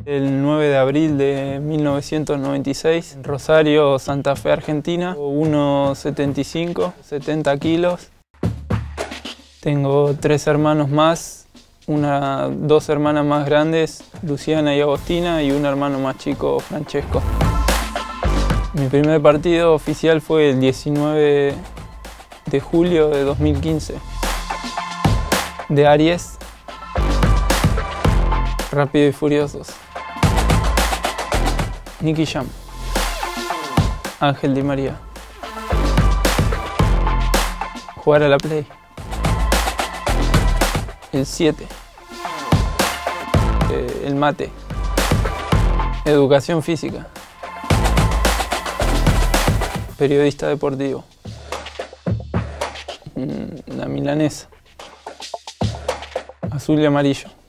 El 9 de abril de 1996, en Rosario, Santa Fe, Argentina. 1,75, 70 kilos. Tengo 3 hermanos más, 2 hermanas más grandes, Luciana y Agostina, y un hermano más chico, Francesco. Mi primer partido oficial fue el 19 de julio de 2015. De Aries, Rápido y Furiosos. Nicky Jam. Ángel Di María. Jugar a la Play. El 7. El mate. Educación física. Periodista deportivo. La milanesa. Azul y amarillo.